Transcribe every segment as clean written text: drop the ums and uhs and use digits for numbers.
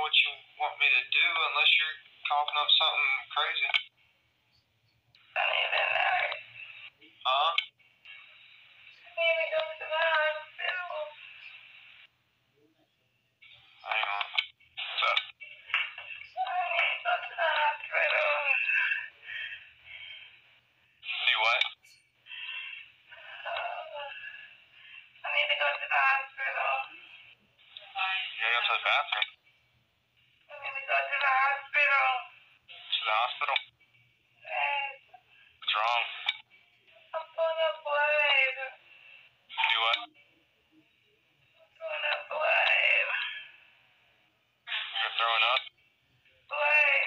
what you want me to do unless you're coughing up something crazy. I need a nurse. Huh? I need to go to the hospital. Hang on. What's up? I need to go to the hospital. Do what? I need to go to the hospital. You gotta go to the bathroom. I need to go to the hospital. To the hospital? Yes. What's wrong? I'm going to blood. Do what? I'm going to blood. You're throwing up? Blood.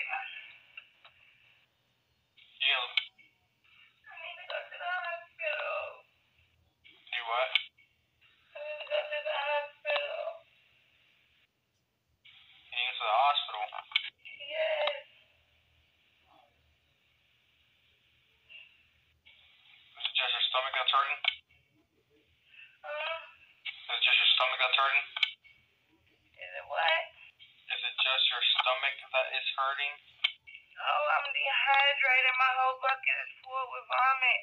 You I need to go to the hospital. do what? I need to go to the hospital. You need to go to the hospital. Yes. Is it just your stomach that's hurting? Is it just your stomach that's hurting? Is it what? Is it just your stomach that is hurting? Oh, I'm dehydrated. My whole bucket is full with vomit.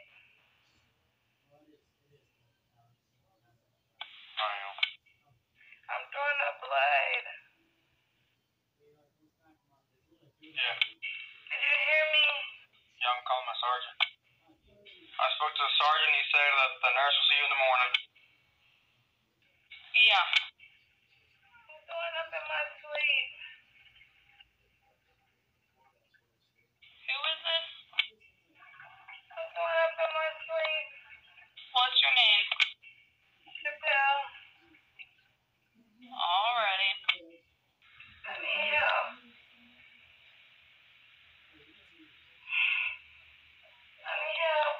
I know. I'm throwing up blood. Yeah. Did you hear me? Yeah, I'm calling my sergeant. I spoke to the sergeant. He said that the nurse will see you in the morning. Yeah. I'm throwing up in my sleep. Who is this? I'm throwing up in my sleep. What's your name? Chappelle. Alrighty. I need help. I need help.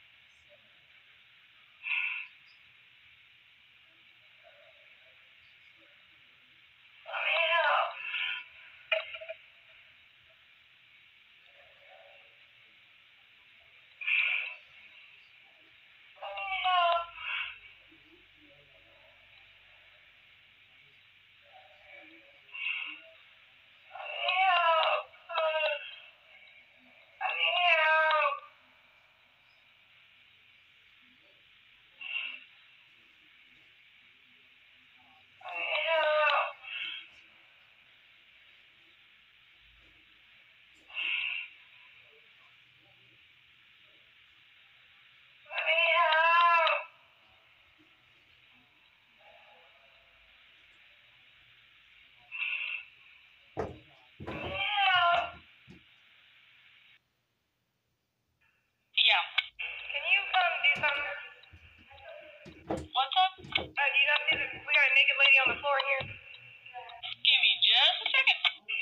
I need help. I need help. I need help. I need help. I need help. I need help. I need help. Yeah. Can you come do something? What's up? You don't see we got a naked lady on the floor here. Give me just a second.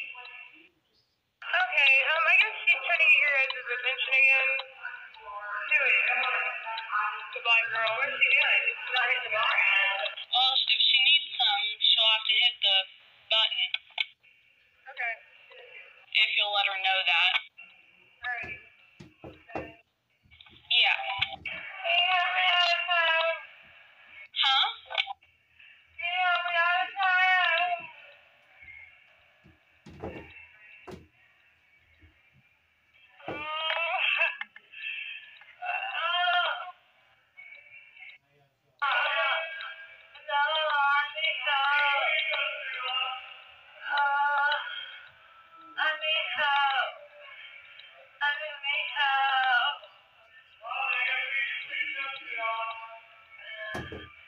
Okay, I guess she's trying to get your guys' attention again. Do it. The black girl. What's she doing? She's not hitting the bar? Well, if she needs some, she'll have to hit the button. Okay. If you'll let her know that. Alright. Yeah. Can you help me out of time? Huh? Can you help me out of time? I need help. I need help.